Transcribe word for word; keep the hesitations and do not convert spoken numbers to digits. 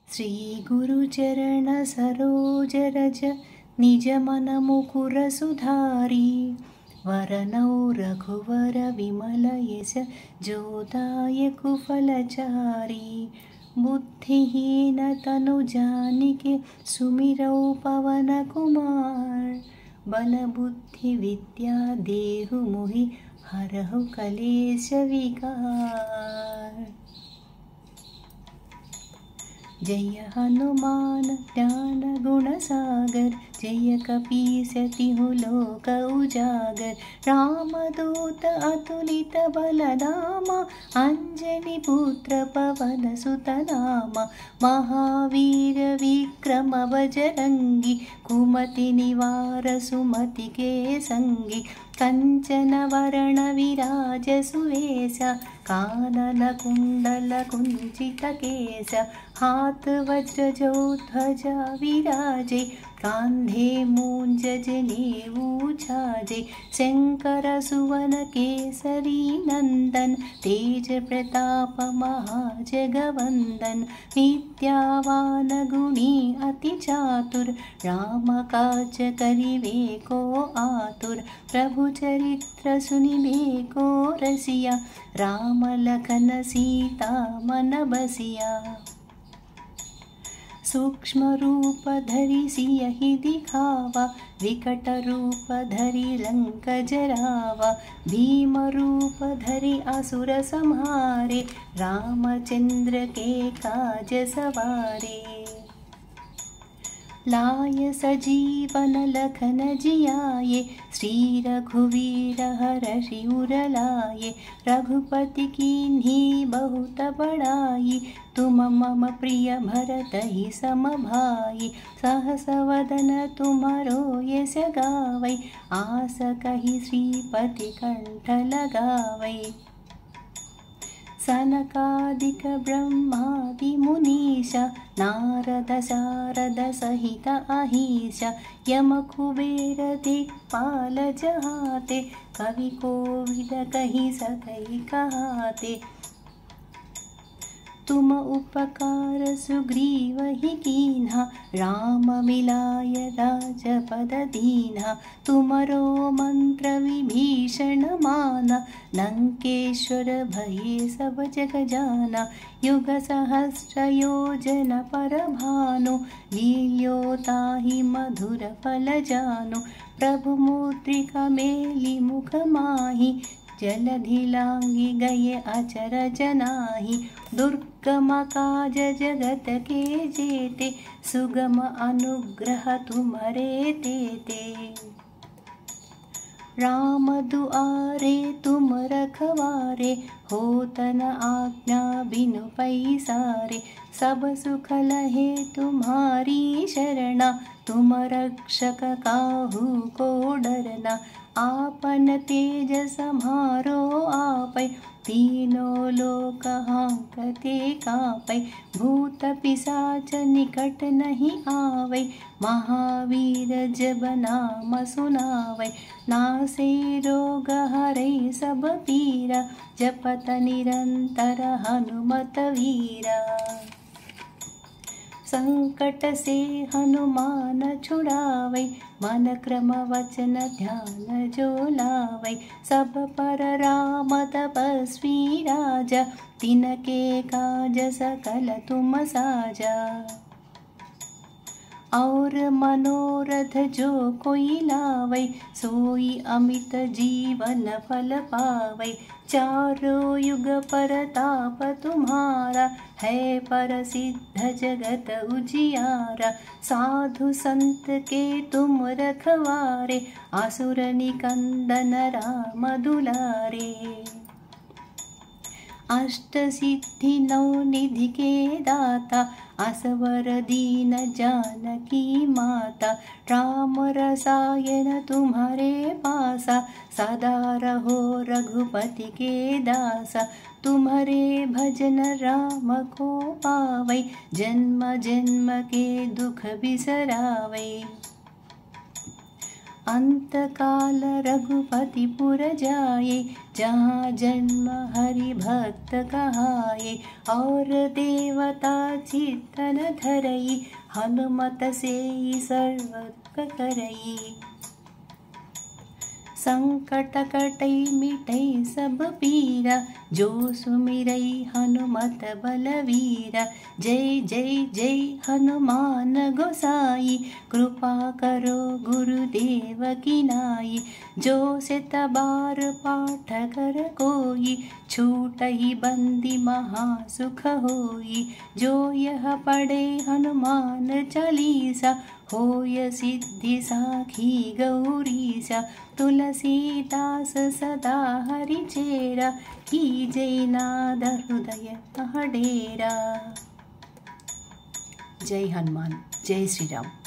श्री गुरुचरण सरोज रज निज मन मुकुर सुधारी वरनौ रघुवर विमल यश जोदायक फलचारी बुद्धिहीन तनु जानिके सुमिरौ पवन कुमार बल बुद्धि विद्या देहु मोहि हरहु कलेश विकार। जय हनुमान ज्ञान गुण सागर जय कपीस तिहु लोक उजागर रामदूत अतुलित बलधामा अंजनी पुत्र पवन सुत नामा महावीर विक्रम बजरंगी कुमति निवार सुमति के संगी कंचन वरण विराज सुवेशा कानन कुंडल कुंचित केशा हाथ वज्र जो ध्वजा विराजे कांधे मूंज जनेऊ छाजे शंकर सुवन केसरी नंदन तेज प्रताप महाजगवंदन विद्यावान गुणी अति चातुर राम काज करिवे को आतुर प्रभु चरित्र सुनिबे को रसिया राम लखन सीता मन बसिया। सूक्ष्म रूप धरि सियहि दिखावा विकट रूप धरि लंक जरावा भीम रूप धरि असुर संहारे रामचंद्र के काज सवारे लाय सजीवन लखन जियाये श्री रघुवीर हरषि उर लाये रघुपति कीन्ही बहुत बड़ाई तुम मम प्रिय भरतहि सम भाई सहस वदन तुम्हारो यश गावै आस कहि श्रीपति कंठ लगावै सनकादिक ब्रह्मादि मुनीशा नारद शारद सहित अहीशा यम कुबेर दिक्पाल जहाते कवि कोविद कहि सकै कहाते तुम उपकार सुग्रीव ही कीन्हा राम मिलाय राजपद दीन्हा तुमरो मंत्र विभीषण माना लंकेश्वर भये सब जग जाना युग सहस्र योजन पर भानु लील्यो ताहि मधुर फल जानु प्रभु मुद्रिका मेली मुख माहि जलधि लांघि गए अचरज नाहि दुर्गम काज जगत के जेते सुगम अनुग्रह तुम्हारे तेते राम दुआरे तुम रखवारे होत न आज्ञा बिनु पैसारे सब सुख लहे तुम्हारी शरणा तुम रक्षक काहू को डरना आपन तेज सम्हारो आपै तीनों लोक हांकते कापै भूत पिशाच निकट नहीं आवै महावीर जब नाम सुनावै नासे रोग हरै सब पीरा जपत निरंतर हनुमत वीरा संकट से हनुमान छुड़ावै मन क्रम वचन ध्यान जो लावै सब पर राम तपस्वी राजा तिनके काज सकल तुम साजा और मनोरथ जो कोई लावै सोई अमित जीवन फल पावै चारों युग परताप तुम्हारा है प्रसिद्ध जगत उजियारा साधु संत के तुम रखवारे असुर निकंदन राम दुलारे अष्ट सिद्धि नौ निधि के दाता असवर दीन जानकी माता राम रसायन तुम्हारे पासा सदा रहो रघुपति के दासा तुम्हारे भजन राम को पावै जन्म जन्म के दुख बिसरावै अंत काल रघुपति पुर जाये जहाँ जन्म हरि भक्त कहाए, और देवता चित्तन धरई, हनुमत से सर्व करई। संकट कटई मिटई सब पीरा, जो सुमिरई हनुमत बलवीरा। जय जय जय हनुमान गोसाई, कृपा करो गुरुदेव की नाई। जो सित बार पाठ कर कोई, छूटहि बंदी महा सुख होई। जो यह पढ़े हनुमान चालीसा, होय सिद्धि साखी गौरीसा। तुलसीदास सदा हरि चेरा, कीजय नाद हृदय मह डेरा। जय हनुमान, जय श्री राम।